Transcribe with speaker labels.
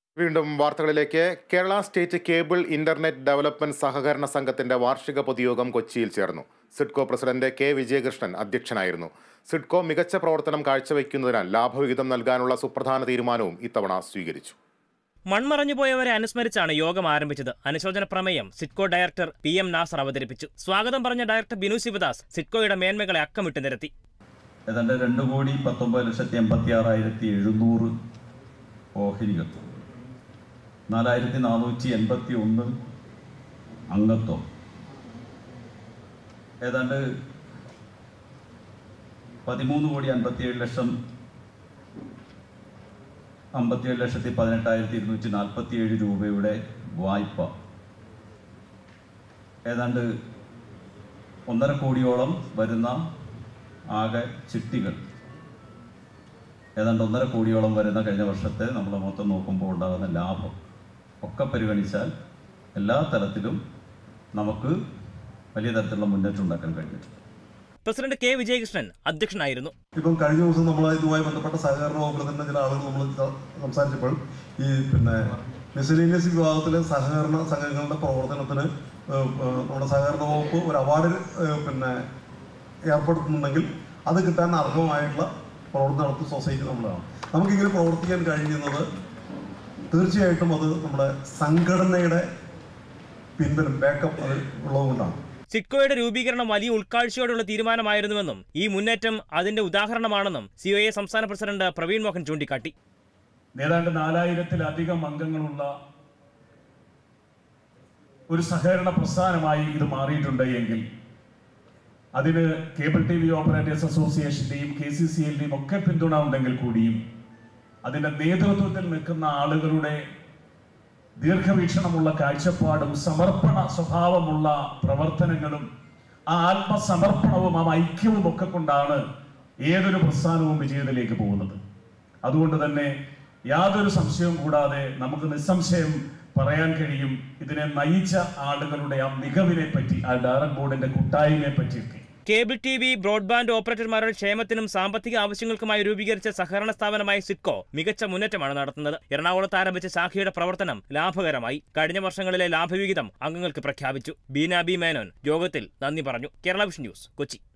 Speaker 1: വീണ്ടും വാർത്തകളിലേക്ക്. Kerala state cable internet development സഹകരണ സംഘത്തിന്റെ വാർഷിക പൊതുയോഗം കൊച്ചിയിൽ ചേർന്നു. സിഡ്കോ പ്രസിഡന്റ് കെ വിജയകൃഷ്ണൻ അധ്യക്ഷനായിരുന്നു. സിഡ്കോ മികച്ച പ്രവർത്തനം കാഴ്ചവെക്കുന്നതിനാൽ ലാഭവിഹിതം നൽകാനുള്ള സുപ്രധാന തീരുമാനവും ഇത്തവണ സ്വീകരിച്ചു.
Speaker 2: മൺമറഞ്ഞുപോയവരെ അനുസ്മരിച്ചാണ് യോഗം ആരംഭിച്ചത്. അനുശോചന പ്രമേയം സിഡ്കോ ഡയറക്ടർ PM നാസർ അവതരിപ്പിച്ചു. സ്വാഗതം പറഞ്ഞ ഡയറക്ടർ ബിനു ശിവദാസ് സിഡ്കോയുടെ മേന്മകളെ അക്കമിട്ട് നിരത്തി.
Speaker 3: ഏതാണ്ട് 2,19,76,700 ഓഹരികൾ, 4,481 അംഗത്വം, ഏതാണ്ട് 13,57,18,247 രൂപയുടെ വായ്പ, ഏതാണ്ട് 1.5 കോടിയോളം വരുന്ന ആകെ ചിട്ടികൾ, ഏതാണ്ട് 1.5 കോടിയോളം വരുന്ന കഴിഞ്ഞ വർഷത്തെ നമ്മൾ മൊത്തം നോക്കുമ്പോൾ ഉണ്ടാകുന്ന ലാഭം ഒക്കെ പരിഗണിച്ചാൽ എല്ലാ തലത്തിലും നമുക്ക് വലിയ തരത്തിലുള്ള മുന്നേറ്റം ഉണ്ടാക്കാൻ കഴിഞ്ഞിട്ടുണ്ട്.
Speaker 2: പ്രസിഡന്റ് കെ വിജയകൃഷ്ണൻ അധ്യക്ഷനായിരുന്നു.
Speaker 4: ഇപ്പം കഴിഞ്ഞ ദിവസം നമ്മൾ ഇതുമായി ബന്ധപ്പെട്ട സഹകരണ വകുപ്പിൽ തന്നെ ചില ആളുകൾ നമ്മൾ സംസാരിച്ചപ്പോൾ ഈ മിസലേനിയസ് വിഭാഗത്തിലെ സഹകരണ സംഘങ്ങളുടെ പ്രവർത്തനത്തിന് നമ്മുടെ സഹകരണ വകുപ്പ് ഒരു അവാർഡ് ഏർപ്പെടുത്തുന്നുണ്ടെങ്കിൽ അത് കിട്ടാൻ അർഹമായിട്ടുള്ള പ്രവർത്തനം നടത്തുന്ന സൊസൈറ്റി നമ്മളാണ്. നമുക്കിങ്ങനെ പ്രവർത്തിക്കാൻ കഴിയുന്നത് തീർച്ചയായിട്ടും അത് നമ്മുടെ സംഘടനയുടെ പിൻബലം, ബാക്കപ്പ് അത് ഉള്ളതുകൊണ്ടാണ്.
Speaker 2: സിഡ്കോയുടെ രൂപീകരണം വലിയ ഉൾക്കാഴ്ചയോടുള്ള തീരുമാനമായിരുന്നുവെന്നും ഈ മുന്നേറ്റം അതിന്റെ ഉദാഹരണമാണെന്നും COA സംസ്ഥാന പ്രസിഡന്റ് പ്രവീൺ മോഹൻ ചൂണ്ടിക്കാട്ടി.
Speaker 5: ഏതാണ്ട് 4,000-ലധികം അംഗങ്ങളുള്ള ഒരു സഹകരണ പ്രസ്ഥാനമായി ഇത് മാറിയിട്ടുണ്ട് എങ്കിൽ അതിന് കേബിൾ TV ഓപ്പറേറ്റേഴ്സ് അസോസിയേഷന്റെയും KCCLന്റെയും ഒക്കെ പിന്തുണ ഉണ്ടെങ്കിൽ കൂടിയും അതിന്റെ നേതൃത്വത്തിൽ നിൽക്കുന്ന ആളുകളുടെ ദീർഘവീക്ഷണമുള്ള കാഴ്ചപ്പാടും സമർപ്പണ സ്വഭാവമുള്ള പ്രവർത്തനങ്ങളും ആ ആത്മസമർപ്പണവും ആ ഐക്യവും ഒക്കെ കൊണ്ടാണ് ഏതൊരു പ്രസ്ഥാനവും വിജയത്തിലേക്ക് പോകുന്നത്. അതുകൊണ്ട് തന്നെ യാതൊരു സംശയവും കൂടാതെ നമുക്ക് നിസ്സംശയം പറയാൻ കഴിയും ഇതിനെ നയിച്ച ആളുകളുടെ ആ മികവിനെ പറ്റി, ആ ഡയറക്ട് ബോർഡിന്റെ കൂട്ടായ്മയെ പറ്റിയൊക്കെ.
Speaker 2: കേബിൾ TV, ബ്രോഡ്ബാൻഡ് ഓപ്പറേറ്റർമാരുടെ ക്ഷേമത്തിനും സാമ്പത്തിക ആവശ്യങ്ങൾക്കുമായി രൂപീകരിച്ച സഹകരണ സ്ഥാപനമായ സിഡ്കോ മികച്ച മുന്നേറ്റമാണ് നടത്തുന്നത്. എറണാകുളത്ത് ആരംഭിച്ച ശാഖയുടെ പ്രവർത്തനം ലാഭകരമായി. കഴിഞ്ഞ വർഷങ്ങളിലെ ലാഭവിഹിതം അംഗങ്ങൾക്ക് പ്രഖ്യാപിച്ചു. ബീന ബി മേനോൻ യോഗത്തിൽ നന്ദി പറഞ്ഞു. Kerala vision news, Kochi.